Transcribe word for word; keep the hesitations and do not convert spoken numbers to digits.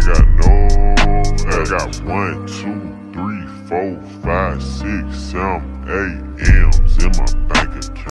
got no, I got one, two, three, four, five, six, seven, eight